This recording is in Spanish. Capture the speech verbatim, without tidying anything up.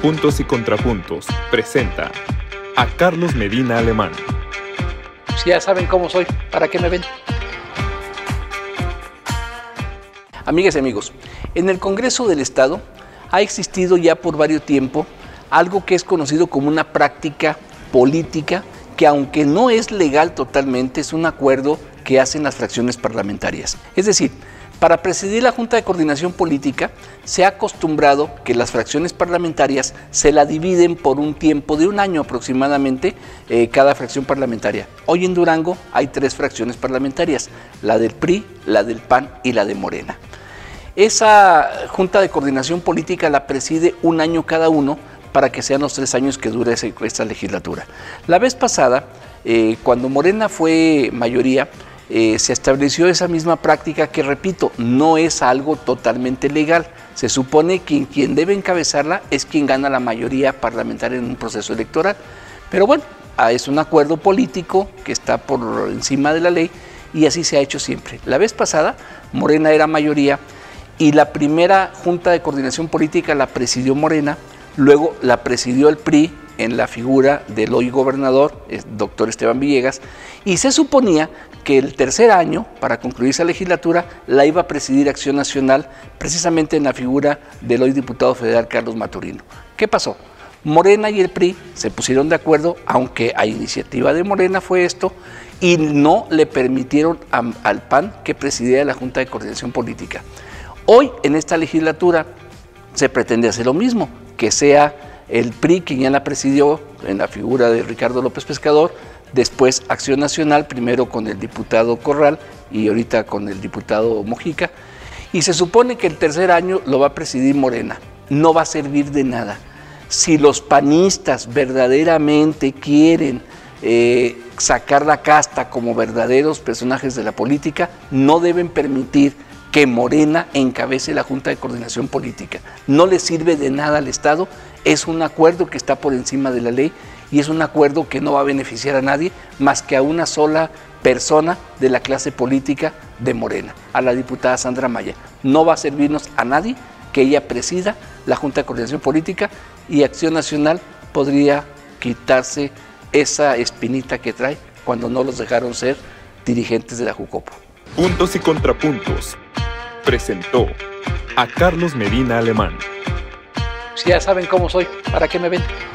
Puntos y Contrapuntos presenta a Carlos Medina Alemán. Si ya saben cómo soy, ¿para qué me ven? Amigas y amigos, en el Congreso del Estado ha existido ya por varios tiempo algo que es conocido como una práctica política que, aunque no es legal totalmente, es un acuerdo que hacen las fracciones parlamentarias. Es decir, para presidir la Junta de Coordinación Política se ha acostumbrado que las fracciones parlamentarias se la dividen por un tiempo de un año aproximadamente eh, cada fracción parlamentaria. Hoy en Durango hay tres fracciones parlamentarias, la del P R I, la del P A N y la de Morena. Esa Junta de Coordinación Política la preside un año cada uno para que sean los tres años que dure esta legislatura. La vez pasada, eh, cuando Morena fue mayoría, Eh, se estableció esa misma práctica que, repito, no es algo totalmente legal. Se supone que quien debe encabezarla es quien gana la mayoría parlamentaria en un proceso electoral. Pero bueno, es un acuerdo político que está por encima de la ley y así se ha hecho siempre. La vez pasada, Morena era mayoría y la primera Junta de Coordinación Política la presidió Morena, luego la presidió el P R I en la figura del hoy gobernador, el doctor Esteban Villegas, y se suponía que el tercer año, para concluir esa legislatura, la iba a presidir Acción Nacional, precisamente en la figura del hoy diputado federal Carlos Maturino. ¿Qué pasó? Morena y el P R I se pusieron de acuerdo, aunque a iniciativa de Morena fue esto, y no le permitieron a, al P A N que presidiera la Junta de Coordinación Política. Hoy, en esta legislatura, se pretende hacer lo mismo, que sea el P R I quien ya la presidió en la figura de Ricardo López Pescador, después Acción Nacional, primero con el diputado Corral y ahorita con el diputado Mojica, y se supone que el tercer año lo va a presidir Morena. No va a servir de nada. Si los panistas verdaderamente quieren eh, sacar la casta como verdaderos personajes de la política, no deben permitir que Morena encabece la Junta de Coordinación Política. No le sirve de nada al Estado, es un acuerdo que está por encima de la ley y es un acuerdo que no va a beneficiar a nadie más que a una sola persona de la clase política de Morena, a la diputada Sandra Maya. No va a servirnos a nadie que ella presida la Junta de Coordinación Política y Acción Nacional podría quitarse esa espinita que trae cuando no los dejaron ser dirigentes de la Jucopo. Puntos y Contrapuntos presentó a Carlos Medina Alemán. Si ya saben cómo soy, ¿para qué me ven?